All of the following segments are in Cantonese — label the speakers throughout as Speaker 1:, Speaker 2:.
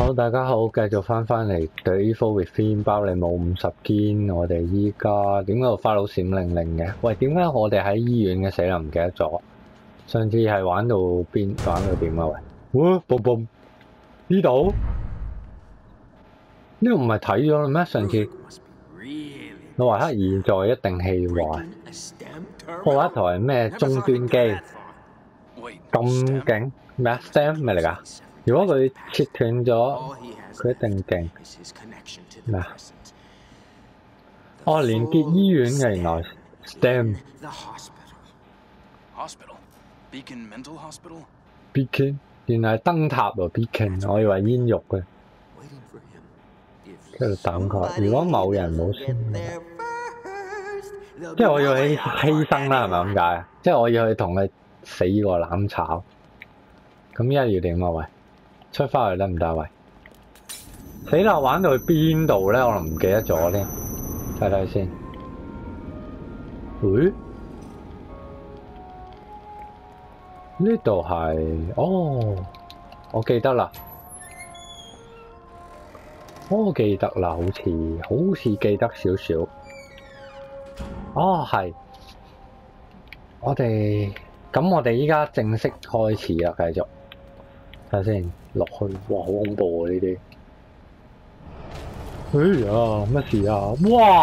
Speaker 1: 好，大家好，繼續翻嚟對 Evil Within 包你冇50堅，我哋依家點解個花佬閃靈靈嘅？喂，點解我哋喺醫院嘅死啦？唔記得咗。上次係玩到邊？玩到點啊？喂，哇，boom，呢度唔係睇咗啦咩？上次諾維克現在一定氣壞。破壞台係咩終端機？咁勁咩啊 ？Stem 咩嚟㗎？如果佢切斷咗，佢一定勁咩啊？哦，連結醫院嘅原來 STEM。Beacon 原來係燈塔喎 ，Beacon 我以為煙肉嘅。喺度等佢。如果某人冇先，即係我要去犧牲啦，係咪咁解啊？即係我要去同佢死過攬炒。咁依家要點啊？喂？出翻去得唔得？喂，死啦！玩到去邊度咧？我唔記得咗添，睇睇先。咦？呢度係哦，我記得啦，我記得啦，好似記得少少。哦，係，我哋依家正式開始啦，繼續睇下先。落去，哇，好恐怖啊！呢啲，哎呀，乜事啊？哇，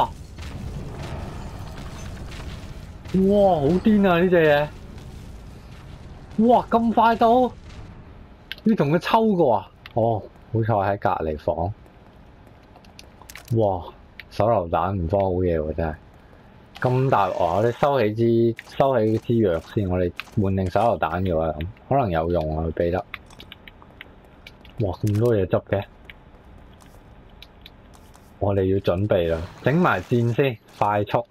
Speaker 1: 哇，好癲啊！呢隻嘢，哇，咁快到，要同佢抽過啊？哦，好彩喺隔離房。哇，手榴彈唔慌好嘢喎，真係。咁大鑊，我哋收起支藥先，我哋換定手榴彈嘅話，咁可能有用啊，佢俾得。哇！咁多嘢執嘅，我哋要準備啦，整埋箭先，快速。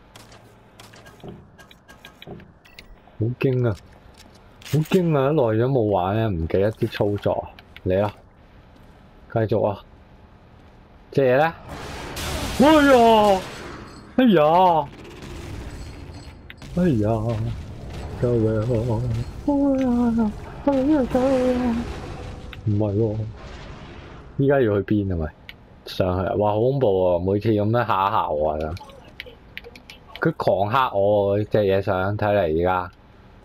Speaker 1: 好驚啊！好驚啊！耐咗冇玩咧，唔記得啲操作。嚟啦，繼續啊！隻嘢咧，哎呀！哎呀！哎呀！救命啊！哎呀！唔係喎，依家要去邊啊？咪上去啊！哇，好恐怖喎！每次咁樣嚇我啊！佢狂嚇我喎！隻嘢上睇嚟而家，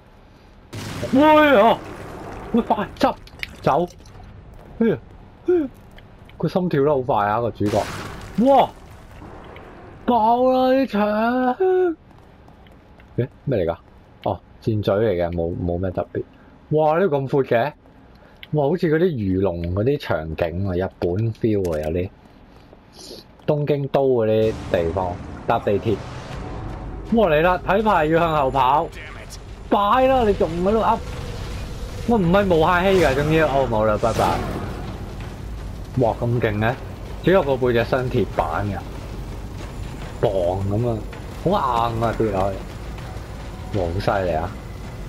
Speaker 1: 喂啊！喂，快執走！哎呀，個心跳得好快啊！個主角，哇！爆啦啲牆！誒咩嚟㗎？哦，箭嘴嚟嘅，冇咩特別。哇！呢個咁闊嘅〜哇！好似嗰啲魚龍嗰啲場景啊，日本 feel 啊，有啲東京都嗰啲地方搭地鐵。哇！嚟啦，睇牌要向後跑，快啦！你仲喺度噏？哇！唔係無限氣㗎，終於哦冇啦，拜拜。哇！咁勁嘅，只有個背脊身鐵板㗎，磅咁啊，好硬啊跌落去。哇！好犀利啊！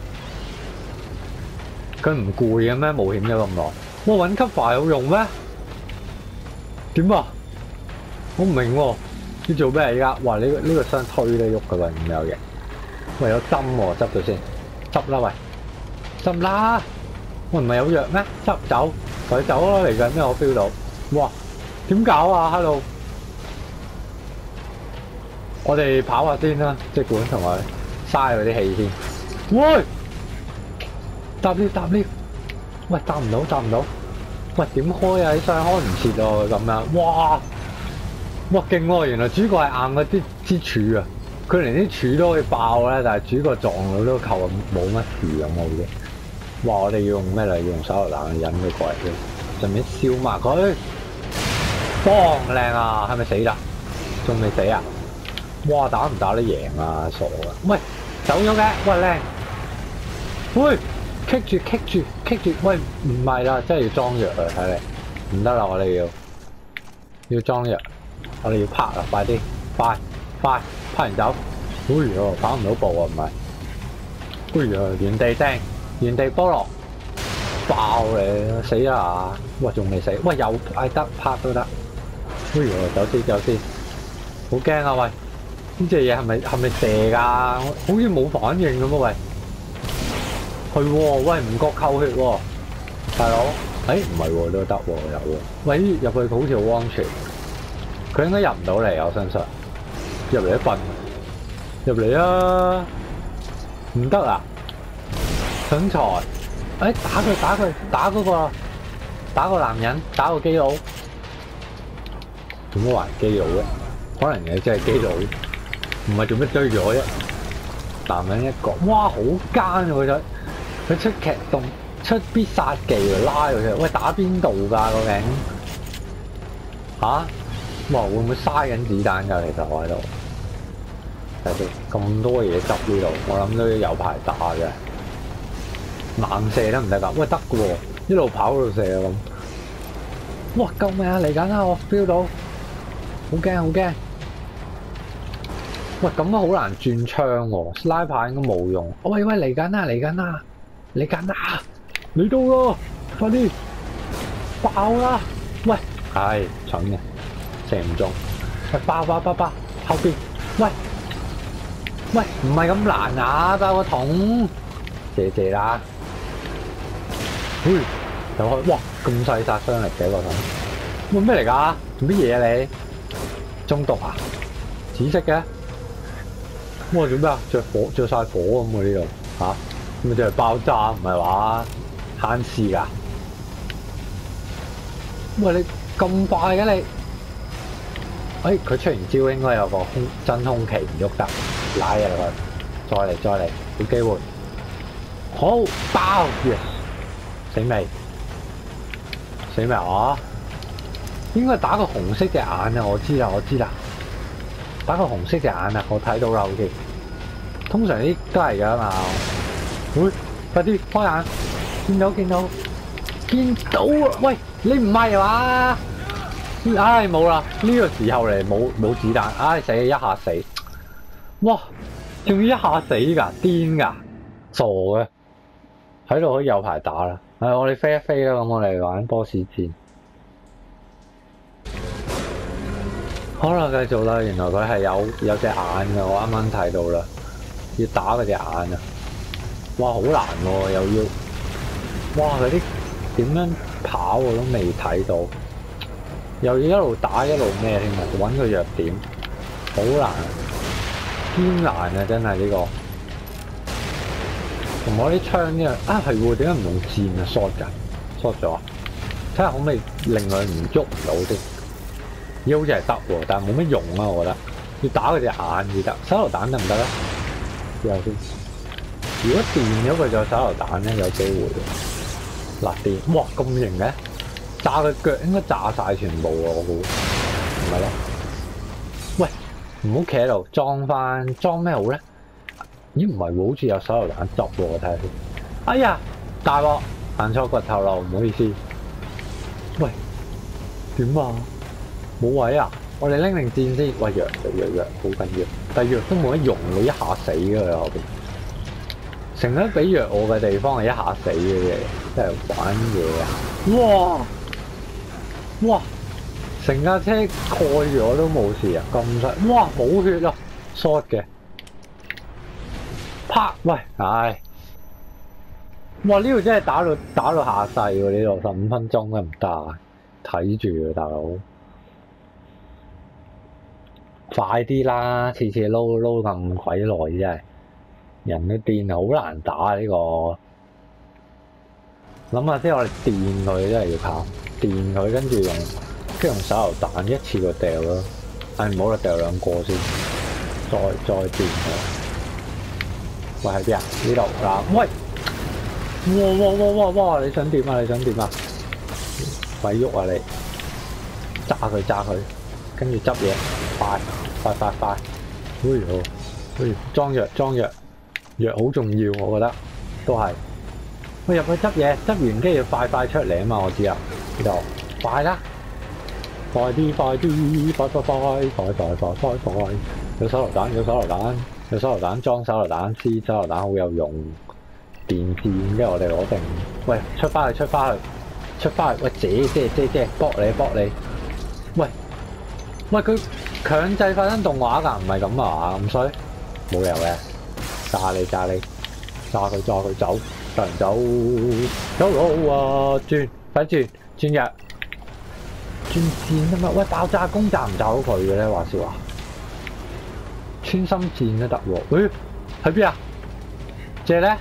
Speaker 1: 佢唔攰嘅咩？冒險咗咁耐，哇！揾cover有用咩？點啊？我唔明喎，要做咩而家？哇！呢個箱推得喐㗎喎，唔有型。喂，有針喎，執咗先，執啦喂，執啦！喂，唔係有藥咩？執走，佢走咯嚟緊咩？我 feel 到，哇！點搞啊？Hello，我哋跑下先啦，即管同佢嘥佢啲氣先。喂！搭 lift，喂搭唔到，喂點開啊？啲箱開唔切喎咁樣，哇勁喎！原來主角係硬嗰啲支柱啊，佢連啲柱都可以爆咧，但係主角撞到都扣冇乜事咁好嘅。哇！我哋要用咩嚟？要用手榴彈引佢過嚟嘅，順便燒埋佢，幫靚啊！係咪死啦？仲未死啊？哇！打唔打得贏啊？傻啊！喂，走咗嘅，喂靚，喂！棘住！喂，唔係啦，真係要裝藥啊！睇嚟唔得啦，我哋要裝藥，我哋要拍啦，快啲，快，拍完走。哎呀，跑唔到步啊，唔係。哎呀，原地掟，原地菠蘿，爆你，死啦！哇，仲未死，喂，又嗌得拍都得。哎呀，走先，好驚啊！喂，呢隻嘢係咪射㗎？好似冇反應咁啊！喂。係喎，喂唔覺扣血喎，大佬， 唔係喎，都得喎，有喎。喂，入去好似好安全，佢應該入唔到嚟，我相信。入嚟一笨，入嚟啊！唔得啊！搶財！打嗰個，打個男人，打個基佬。做乜話基佬咧？可能嘅真係基佬，唔係做乜追咗啫。男人一個，哇，好奸啊！佢出劇動，出必殺技嚟拉佢出嚟。喂，打邊度㗎究竟？嚇？哇，會唔會嘥緊子彈㗎？其實我喺度。睇先，咁多嘢執呢度，我諗都有排打嘅。猛射得唔得㗎？喂，得嘅喎，一路跑一路射啊咁。哇！救命啊！嚟緊啦，我 feel 到，好驚好驚。喂，咁都好難轉槍喎，sniper應該冇用。喂，嚟緊啦，嚟緊啦，嚟緊啦，嚟到咯，快啲爆啦！喂，係蠢嘅，射唔中。喂，爆，後邊，喂，唔係咁難啊，爆個桶，謝啦。嘿，有開，哇，咁細殺傷力嘅個桶，喂咩嚟㗎？做乜嘢啊你？中毒啊？紫色嘅？哇！做咩啊？着晒火咁喎呢度嚇，咁咪就係爆炸唔係話慳事㗎？喂，你咁快嘅你？佢出完招應該有個真空期唔喐得，拉入去，再嚟，有機會。好爆 yes 死未啊？應該打個紅色隻眼啊！我知啦。打個紅色隻眼啊！我睇到啦，好似通常啲都係㗎嘛。喂，快啲開眼！見到啊！喂，你唔係嘛？冇啦！呢個時候嚟冇子彈，死一下死！哇，仲要一下死㗎？癲㗎？傻嘅！喺度可以有排打啦。我哋飛一飛啦，咁我哋玩波士戰。好啦，繼續啦。原來佢係有隻眼嘅，我啱啱睇到啦。要打嗰隻眼啊！哇，好難喎，又要哇嗰啲點樣跑我都未睇到，又要一路打一路咩添啊？揾個弱點，好難，堅難啊！真係呢個。同我啲槍呢係喎，點解唔用箭啊 ？short 咗啊！睇下可唔可以令佢唔喐唔到啲。好似係得喎，但係冇乜用啊！我覺得要打佢隻眼至得。手榴彈得唔得咧？試下先。如果電咗佢就手榴彈咧，有機會。嗱電，哇咁型嘅，炸佢腳應該炸晒全部喎，我估。唔係咯？喂，唔好企喺度，裝咩好咧？咦唔係喎，好似有手榴彈執喎，我睇下先。哎呀，大鑊，行錯骨頭路，唔好意思。喂，點啊？冇位啊！我哋拎定箭先。喂，藥好緊要，但係藥都冇得用，你一下死㗎後邊。成日俾藥我嘅地方係一下死嘅嘢，真係玩嘢啊！哇！成架車蓋住我都冇事啊，咁細！哇，冇血啊 ，short 嘅。啪！喂，哇！呢度真係打到下世喎，呢度15分鐘都唔得啊！睇住啊，大佬。快啲啦！次撈咁鬼耐真係，人嘅電好難打呢個。諗下先，我哋電佢真係要靠電佢，跟住用手榴彈一次過掉咯。唔好啦，掉兩個先，再電佢。喂喺邊啊？呢度嗱，喂！哇！你想點啊？鬼喐啊你！炸佢，跟住執嘢，快！裝藥，藥好重要，我覺得都係。喂，入去執嘢，執完跟住快出嚟啊嘛！我知啊，呢度快啦，快啲！有手榴彈，裝手榴彈，支手榴彈好有用。電箭，跟住我哋攞定。喂，出翻去！喂，姐，搏你！喂，佢強制發生動畫㗎，唔係咁啊，咁衰，冇理由嘅，炸你，炸佢走，走啊，轉。 快轉轉弱，轉箭啊嘛！喂，爆炸弓炸唔炸到佢嘅咧？話時話，穿心箭都得喎。誒，喺邊啊？借咧？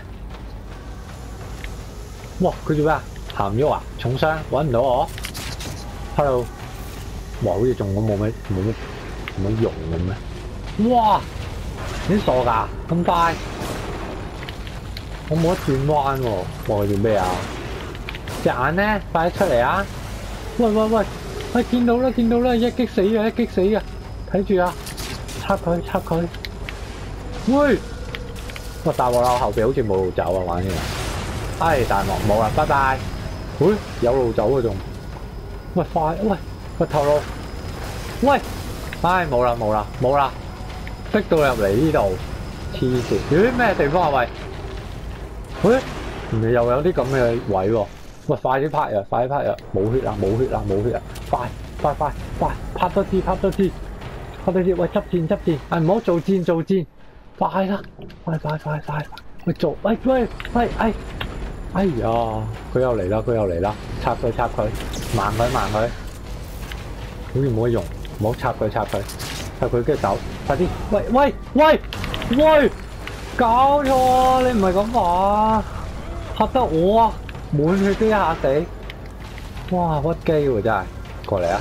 Speaker 1: 哇！佢做咩啊？行唔喐啊？重傷揾唔到我 ？Hello， 哇！好似仲咁冇乜用咁咩？哇！你傻㗎？咁快？我冇得轉彎喎！哇！佢做咩啊？隻眼咧，快啲出嚟啊！喂喂喂！喂，見到啦見到啦！一擊死嘅一擊死嘅，睇住啊！插佢插佢！喂！哇！大鑊啦！我後邊好似冇路走啊！玩嘢！唉，大鑊冇啦！拜拜！喂，有路走啊仲？喂快！喂個頭路！喂！唉冇啦冇啦冇啦！逼到入嚟呢度，黐線！咦咩地方啊喂？喂，原來又有啲咁嘅位喎！喂，快啲拍呀！快啲拍呀！冇血啦冇血啦冇血啦！快快快快！拍多啲拍多啲拍多啲！喂，執箭執箭！唔好做箭做箭！快啦！快快快快！喂做喂喂喂哎呀！佢又嚟啦佢又嚟啦！插佢插佢！慢佢慢佢！好似冇乜用，唔好插佢插佢！插佢跟住走！快啲！喂喂喂喂！搞錯啊！你唔係咁話，嚇得我啊！滿血都一下死，哇屈機喎真係，過嚟啊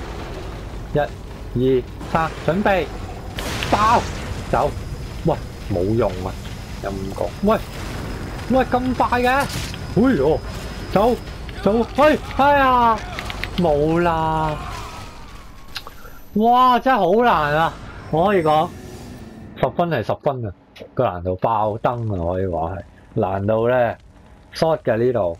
Speaker 1: ！1、2、3，準備爆走！喂冇用啊，陰公！喂喂咁快嘅，哎呦走走，喂哎呀冇啦！哇真係好難啊，我可以講10分係10分啊！個難度爆燈啊！可以話係難度咧 short 嘅呢度，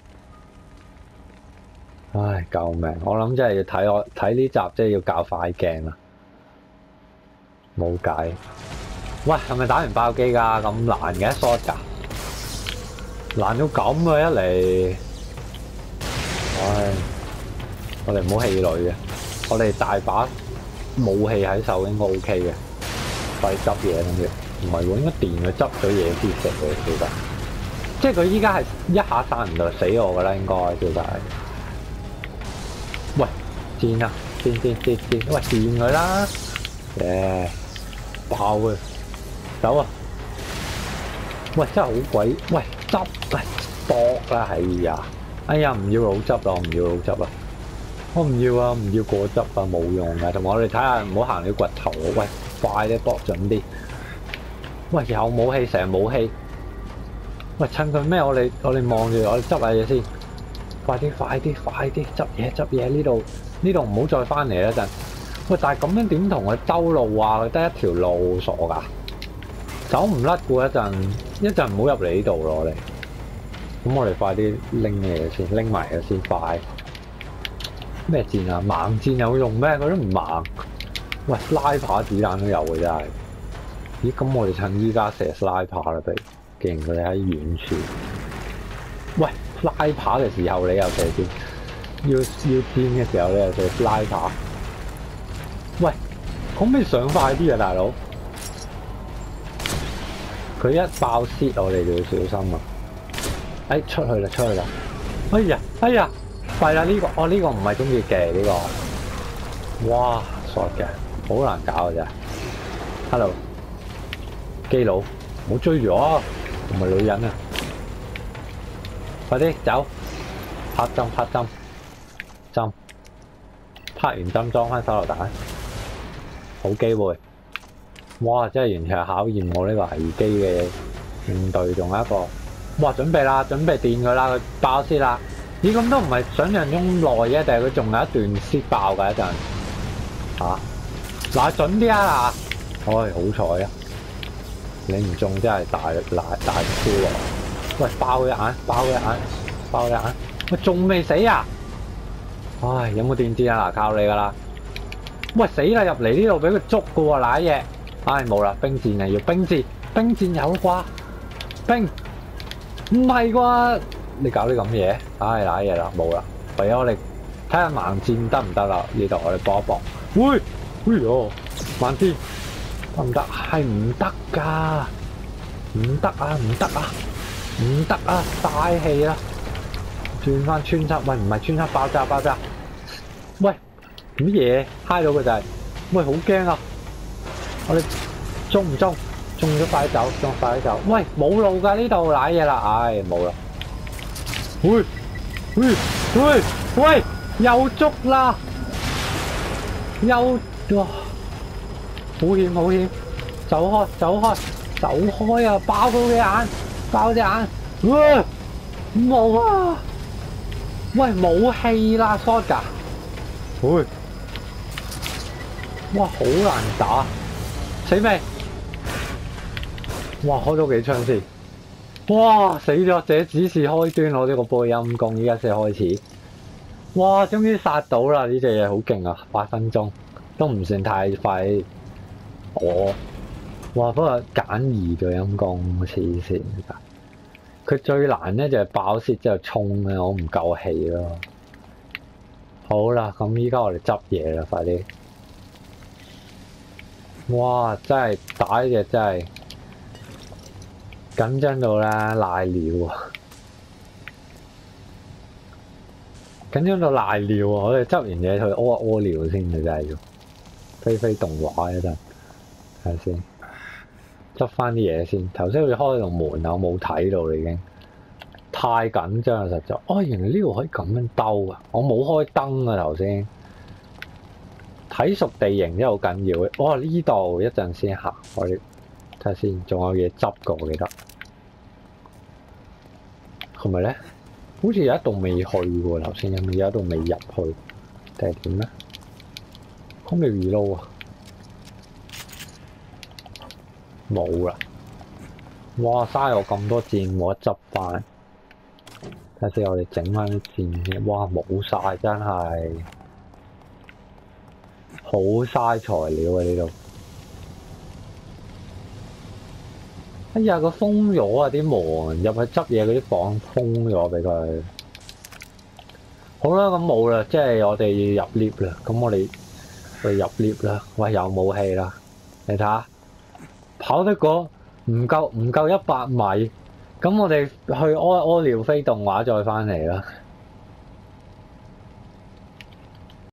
Speaker 1: 唉救命！我諗真係要睇呢集，真係要較快鏡啦，冇計。喂，係咪打完爆機㗎？咁難嘅 short 㗎，難到咁啊！一嚟，唉，我哋唔好氣餒嘅，我哋大把武器喺手應該 OK 嘅，快執嘢咁嘅。唔係喎，應該電佢執咗嘢先食嘅，其實。即係佢依家係一下殺唔到死我㗎啦，應該其實係。喂，箭啊！箭！喂，電佢啦！耶！爆佢！走啊！喂，真係好鬼！喂，執！喂，搏啦！係呀！哎呀，唔要老汁啦！我唔要老汁啦！我唔要啊！唔要果汁啊！冇用㗎！同埋我哋睇下，唔好行你掘頭喎！喂，快啲搏準啲！喂，有武器，成日武器。喂，趁佢咩？我哋望住，我哋執下嘢先。快啲，執嘢！呢度唔好再翻嚟啦陣。喂，但係咁樣點同佢兜路啊？佢得一條路，傻㗎。走唔甩嘅一陣唔好入嚟呢度咯，我哋。咁我哋快啲拎嘢先，拎埋嘢先快。咩箭啊？盲箭有用咩？佢都唔盲。喂，拉把子彈都有嘅真係。咦，咁我哋趁依家射 sniper 啦，譬如，既然佢哋喺遠處。喂，sniper 嘅時候你又射箭，要箭嘅時候你又射 sniper。喂，可唔可以上快啲啊，大佬？佢一爆 shit 我哋就要小心啊！哎，出去啦！哎呀，弊啦呢個，哦呢個唔係中意嘅呢個。哇 ，short 嘅，好難搞嘅啫。Hello。基佬，唔好追住我，唔係女人啊！快啲走，拍針，拍完針裝翻手榴彈，好機會！哇，真係完全係考驗我呢個危機嘅應對，仲有一個，哇，準備啦，準備電佢啦，佢爆先啦！咦，咁都唔係想象中耐嘅，定係佢仲有一段先爆㗎一陣？嚇！嗱，準啲啊嗱！唉，好彩啊！你唔中真係大招喎！喂，爆佢眼！喂，仲未死啊？唉，有冇電箭啊？嗱，靠你㗎啦！喂，死啦！入嚟呢度俾佢捉㗎喎，瀨嘢！唉，冇啦，冰箭啊，要冰箭有啩？冰唔係啩？你搞啲咁嘢？唉，瀨嘢啦，冇啦！唯有我哋睇下盲箭得唔得啦？呢度我哋搏一搏。喂，哎呦，盲箭！得唔得？係唔得㗎，唔得啊！嘥氣啦！ 轉翻穿插，喂唔係穿插爆炸爆炸，喂乜嘢嗨到佢就係，喂好驚啊！我哋中唔中？中咗快走，中快走，喂冇路㗎呢度瀨嘢啦，唉冇啦，喂喂喂喂又捉啦，又哇好險好險，走開走開走開啊！爆佢嘅眼，爆隻眼，喂冇啊！喂冇氣啦 shot 㗎，喂哇好難打，死未？哇開咗幾槍先，哇死咗！這只是開端，我呢個波陰功，依家先開始。哇終於殺到啦！呢隻嘢好勁啊，8分鐘都唔算太快。哇不過簡易咗陰功黐線㗎。佢最難咧就係爆蝕之後衝咧，我唔夠氣咯。好啦，咁依家我哋執嘢啦，快啲！哇真係打呢隻真係〜緊張到啦，賴尿啊！緊張到賴尿啊！我哋執完嘢去屙尿先嘅，真係要飛動畫一陣，睇下先，執翻啲嘢先。頭先好似開到門啊，我冇睇到已經，太緊張啦實在。哦，原來呢度可以咁樣兜啊！我冇開燈啊頭先，睇熟地形真係好緊要嘅。哇！呢度一陣先行，我哋睇下先，仲有嘢執過我記得。係咪咧？好似有一度未去喎，頭先有一度未入去，定係點咧？可唔可以 reload 啊？冇啦！哇！嘥我咁多箭，冇得執翻。睇下先，我哋整翻啲箭先。哇！冇晒，真係好嘥材料啊！呢度。哎呀，佢封咗啊！啲門入去執嘢嗰啲房封咗俾佢。好啦，咁冇啦，即係我哋要入 lift 啦。咁我哋去入 lift 啦。喂，有武器啦！你睇下，跑得過唔夠100米。咁我哋去屙尿飛動畫再翻嚟啦。